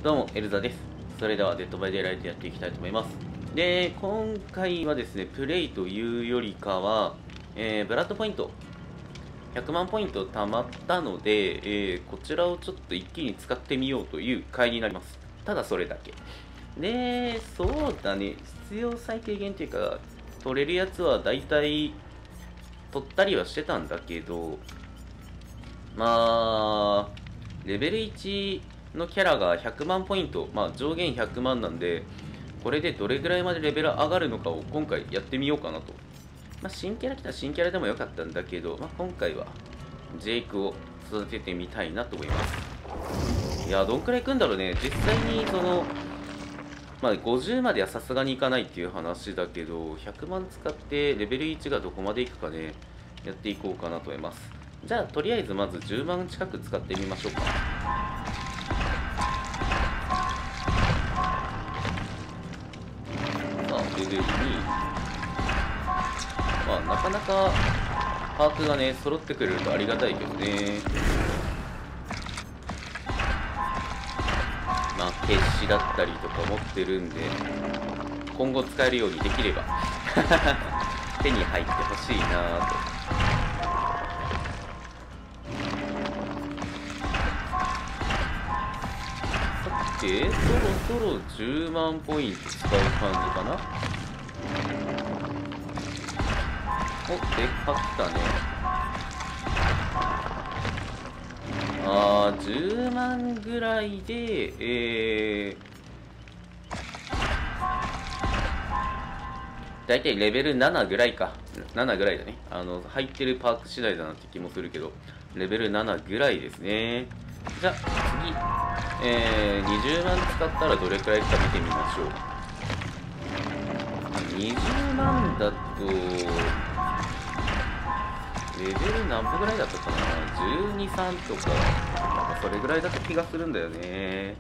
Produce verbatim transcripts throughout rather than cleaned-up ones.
どうも、エルザです。それでは、デッドバイデイライトやっていきたいと思います。で、今回はですね、プレイというよりかは、えー、ブラッドポイント、ひゃくまんポイント貯まったので、えー、こちらをちょっと一気に使ってみようという回になります。ただそれだけ。で、そうだね、必要最低限というか、取れるやつは大体、取ったりはしてたんだけど、まあ、レベルいちのキャラがひゃくまんポイント、まあ上限ひゃくまんなんで、これでどれぐらいまでレベル上がるのかを今回やってみようかなと。まあ新キャラ来たら新キャラでもよかったんだけど、まあ今回はジェイクを育ててみたいなと思います。いや、どんくらいいくんだろうね。実際にその、まあごじゅうまではさすがにいかないっていう話だけど、ひゃくまん使ってレベルいちがどこまでいくかね、やっていこうかなと思います。じゃあとりあえずまずじゅうまん近く使ってみましょうか。レベルに、まあなかなかパーツがね揃ってくれるとありがたいけどね。まあ決死だったりとか持ってるんで、今後使えるようにできれば手に入ってほしいなぁと。さて、そろそろじゅうまんポイント使う感じかな。お、でっかきたね。あー、じゅうまんぐらいで、えー、だいたいレベルななぐらいか。ななぐらいだね。あの、入ってるパーク次第だなって気もするけど、レベルななぐらいですね。じゃあ、次、えー、にじゅうまん使ったらどれくらいか見てみましょう。にじゅうまんだと、レベル何歩ぐらいだったかな ?じゅうに、さんとか、なんかそれぐらいだった気がするんだよね。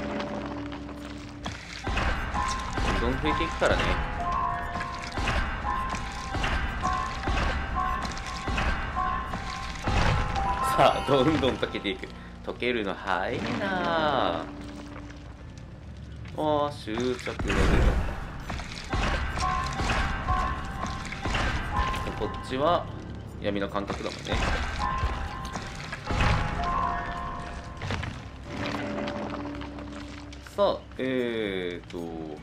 どんどん増えていくからね。さあ、どんどん溶けていく。溶けるの早いなあ。ああ、執着の出た。こっちは闇の感覚だもんね。さあ、えーと、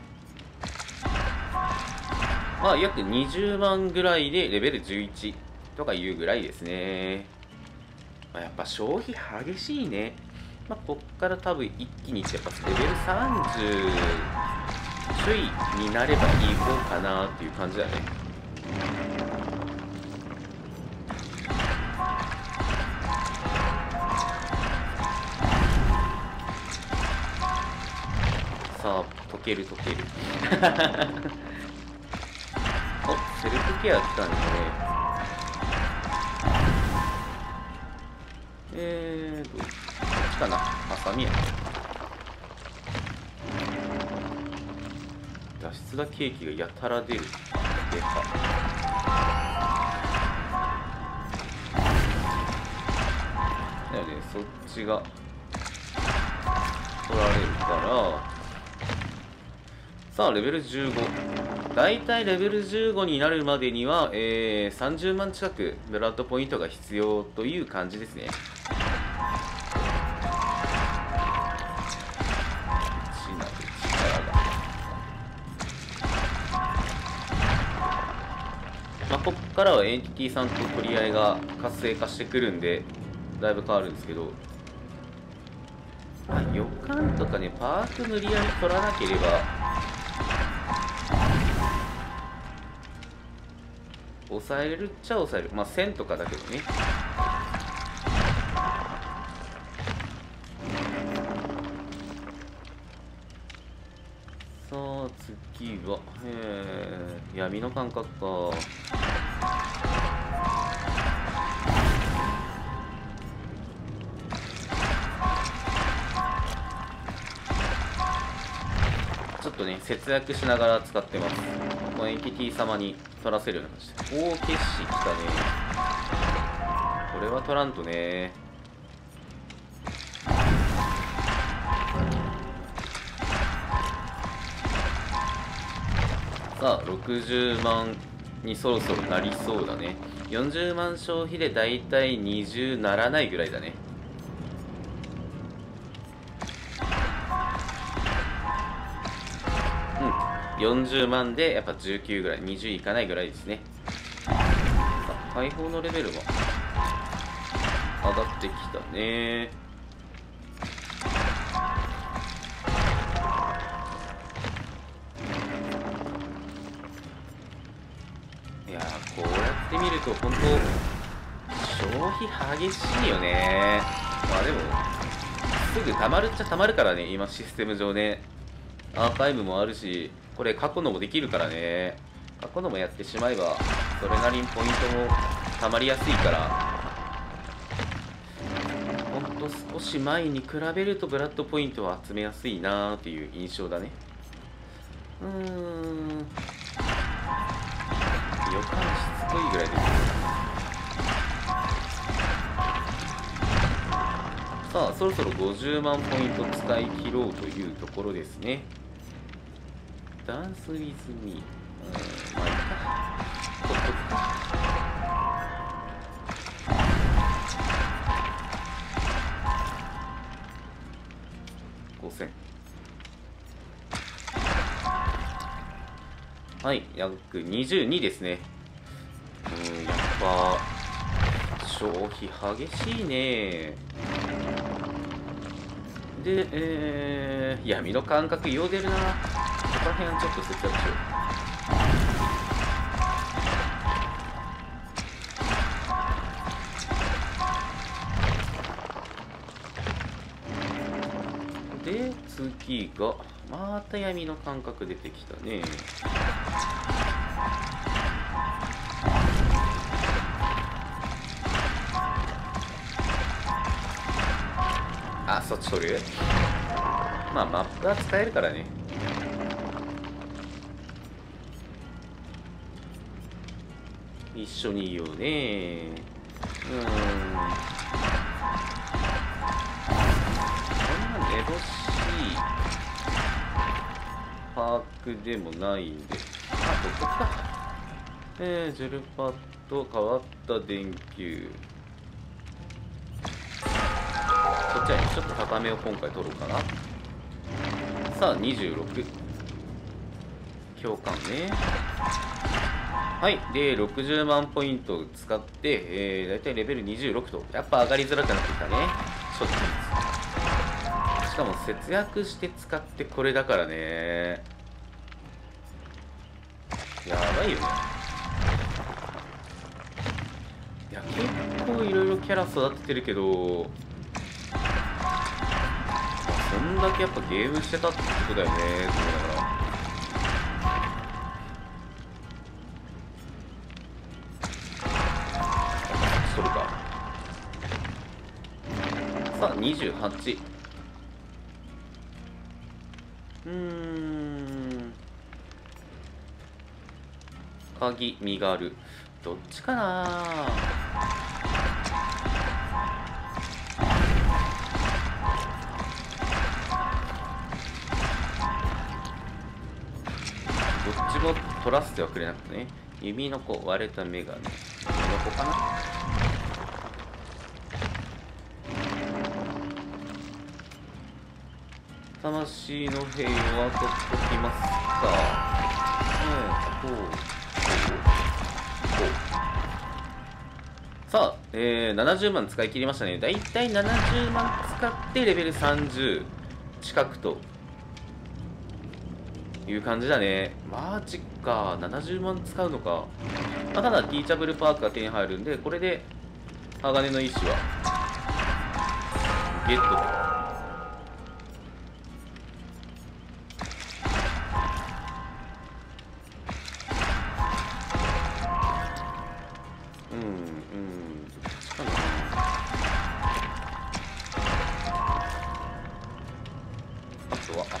まあ、約にじゅうまんぐらいでレベルじゅういちとかいうぐらいですね。まあ、やっぱ消費激しいね。まあ、こっから多分一気にいって、やっぱレベルさんじゅうちょいになればいい方かなっていう感じだね。さあ、溶ける溶ける。お、セルフケア来たんですね。えーと、こっちかな。ハサミや。脱出だケーキがやたら出る。でか。だよね、そっちが取られるから。さあ、レベルじゅうご。だいたいレベルじゅうごになるまでには、えー、さんじゅうまん近くブラッドポイントが必要という感じですね。まあ、ここからはエンティティさんと取り合いが活性化してくるんで、だいぶ変わるんですけど、まあ、予感とかね、パーク無理やり取らなければ、抑えるっちゃ抑える。まあ、せんとかだけどね。さあ、次は、えー、闇の感覚か。ちょっとね、節約しながら使ってます。このエンティティ様に取らせるような感じで。おー、決死きたね。これは取らんとね。 さあろくじゅうまんにそろそろなりそうだね。よんじゅうまん消費でだいたいにじゅうならないぐらいだね。うん、よんじゅうまんでやっぱじゅうきゅうぐらい、にじゅういかないぐらいですね。解放のレベルが上がってきたね。いやー、こうやって見ると本当消費激しいよね。まあでもすぐ溜まるっちゃ溜まるからね、今システム上ね。アーカイブもあるし、これ過去のもできるからね。過去のもやってしまえばそれなりにポイントも溜まりやすいから、ほんと少し前に比べるとブラッドポイントは集めやすいなーっていう印象だね。うーん、予感しつこいぐらいです。さあそろそろごじゅうまんポイント使い切ろうというところですね。ダンスウィズミー、うーん、まあいいか、ほっとくか。ごせん、はい、約にじゅうにですね。うーん、やっぱ消費激しいね。で、えー、闇の感覚よう出るな。ここら辺はちょっと節約しよう。で、次がまた闇の感覚出てきたね。あ、そっち取る。まあマップは使えるからね。一緒にいようね。うーん、そんなめぼしいパークでもないんで、あ、ここか。えー、ジェルパッド、変わった電球、こっちはちょっと高めを今回取ろうかな。さあにじゅうろく、共感ね。はい、でろくじゅうまんポイントを使って、えー、だいたいレベルにじゅうろくとやっぱ上がりづらくなってきたね。ちょっとずつ、しかも節約して使ってこれだからね。やばいよね。いや結構いろいろキャラ育ててるけど、そんだけやっぱゲームしてたってことだよね。そうだから取るか。さあにじゅうはち、うーん、鍵、身軽、どっちかな。どっちも取らせてはくれなくてね。弓の子、割れたメガネ、弓の子かな。魂の平和取っときますか。うん、こうこうこう。さあ、えー、ななじゅうまん使い切りましたね。だいたいななじゅうまん使ってレベルさんじゅう近くという感じだね。マジか、ななじゅうまん使うのか。まあ、ただティーチャブルパークが手に入るんで、これで鋼の石はゲットと。うんうん、どっちかな。あとはあ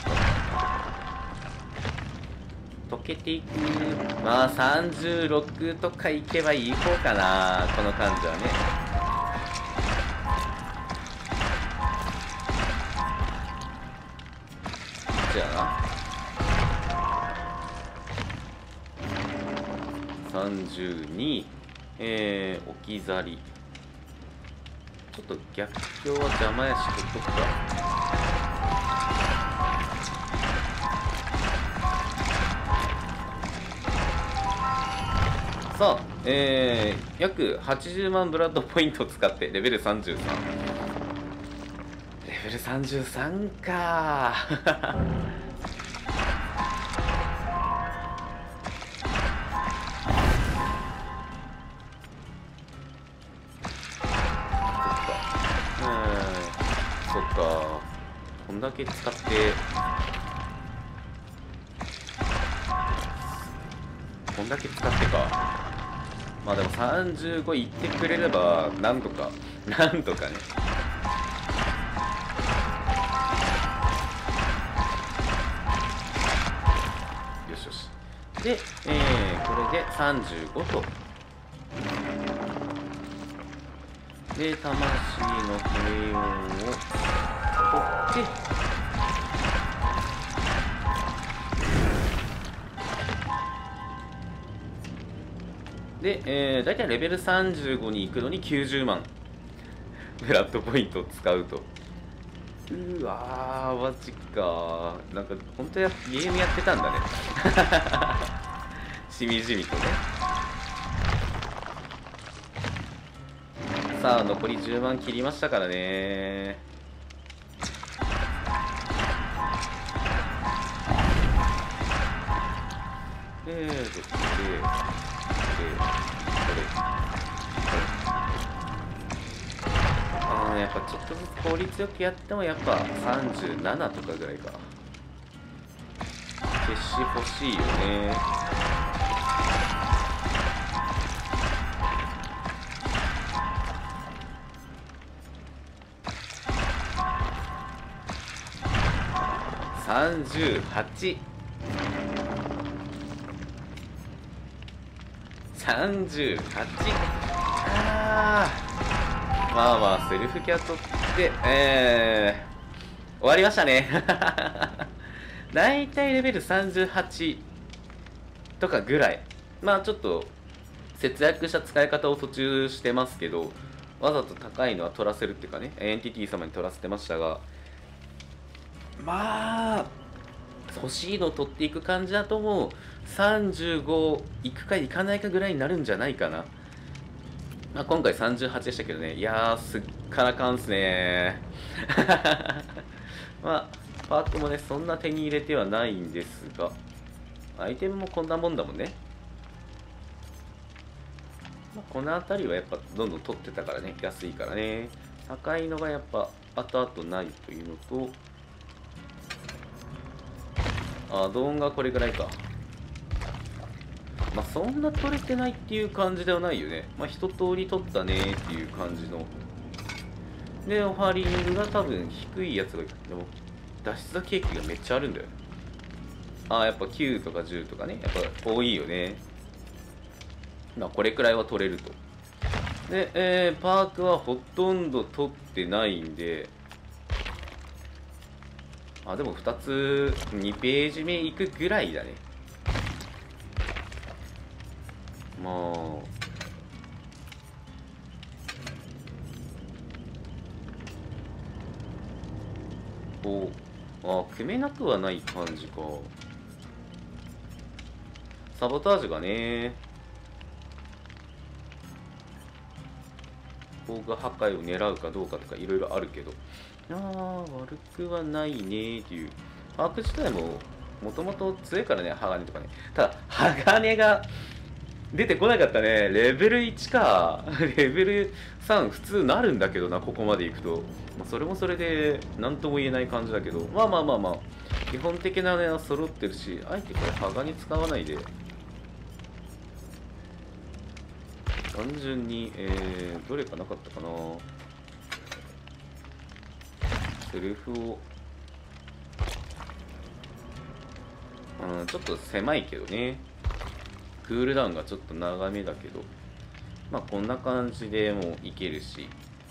った溶けていく。まあさんじゅうろくとかいけばいい方かな、この感じはね。じゃあな、 さんじゅうに、えー、置き去り。ちょっと逆境は邪魔やし、ほっとくか。さあ、えー、約はちじゅうまんブラッドポイントを使ってレベルさんじゅうさん。レベルさんじゅうさんかそっか、こんだけ使ってこんだけ使ってか。まあでもさんじゅうごいってくれればなんとかなんとかね。よしよし。で、えー、これでさんじゅうごと。で、魂の平穏を取って、で、えー、大体レベルさんじゅうごに行くのにきゅうじゅうまんブラッドポイントを使うと。うわー、マジか。なんか本当やゲームやってたんだねしみじみとね。さあ残りじゅうまん切りましたからね。えーとで、で、これ、ああ、やっぱちょっとずつ効率よくやってもやっぱさんじゅうななとかぐらいか。消し欲しいよね。さんじゅうはち。さんじゅうはち。ああ、まあまあセルフキャ取ってえー、終わりましたねだいたいレベルさんじゅうはちとかぐらい。まあちょっと節約した使い方を途中してますけど、わざと高いのは取らせるっていうかね、エンティティ様に取らせてましたが、まあ欲しいのを取っていく感じだともうさんじゅうごいくかいかないかぐらいになるんじゃないかな。まあ、今回さんじゅうはちでしたけどね。いやーすっからかんすねまあパートもねそんな手に入れてはないんですが、アイテムもこんなもんだもんね。まあ、この辺りはやっぱどんどん取ってたからね、安いからね。高いのがやっぱ後々ないというのと、あ、ドーンがこれぐらいか。まあそんな取れてないっていう感じではないよね。まあ一通り取ったねっていう感じの。で、オファリングが多分低いやつが、でも脱出ケーキがめっちゃあるんだよ。ああ、やっぱきゅうとかじゅうとかね、やっぱ多いよね。まあこれくらいは取れると。で、えー、パークはほとんど取ってないんで、あ、でもふたつ、にページ目行くぐらいだね。まあ、こう、あ、組めなくはない感じか。サボタージュがね、ここが破壊を狙うかどうかとかいろいろあるけど、ああ、悪くはないねーっていう。パーク自体ももともと強いからね、鋼とかね。ただ、鋼が出てこなかったね。レベルいちか。レベルさん普通なるんだけどな、ここまでいくと。まあ、それもそれで何とも言えない感じだけど、まあまあまあまあ、基本的なねは揃ってるし、あえてこれ鋼使わないで、単純に、えー、どれかなかったかな。セルフを、うん、ちょっと狭いけどね。クールダウンがちょっと長めだけど、まあこんな感じでもういけるし。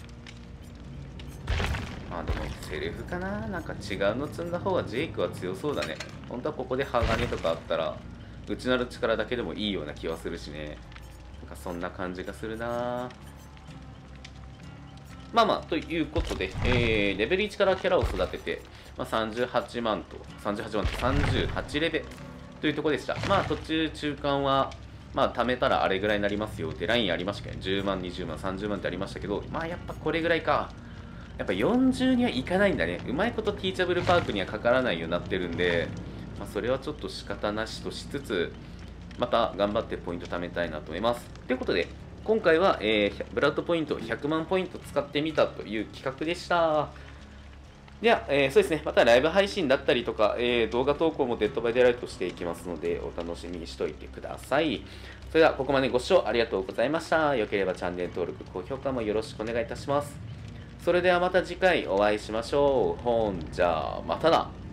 まあでもセルフかな、なんか違うの積んだ方がジェイクは強そうだね。本当はここで鋼とかあったら内なる力だけでもいいような気はするしね。なんかそんな感じがするな。まあまあ、ということで、えー、レベルいちからキャラを育てて、まあ、さんじゅうはちまんと、さんじゅうはちまんとさんじゅうはちレベというところでした。まあ途中中間は、まあ貯めたらあれぐらいになりますよってラインありましたけど、ね、じゅうまん、にじゅうまん、さんじゅうまんってありましたけど、まあやっぱこれぐらいか。やっぱよんじゅうにはいかないんだね。うまいことティーチャブルパークにはかからないようになってるんで、まあ、それはちょっと仕方なしとしつつ、また頑張ってポイント貯めたいなと思います。ということで、今回は、えー、ブラッドポイントひゃくまんポイント使ってみたという企画でした。では、えー、そうですね、またライブ配信だったりとか、えー、動画投稿もデッドバイデイライトしていきますので、お楽しみにしておいてください。それでは、ここまでご視聴ありがとうございました。よければチャンネル登録、高評価もよろしくお願いいたします。それではまた次回お会いしましょう。ほんじゃ、またな。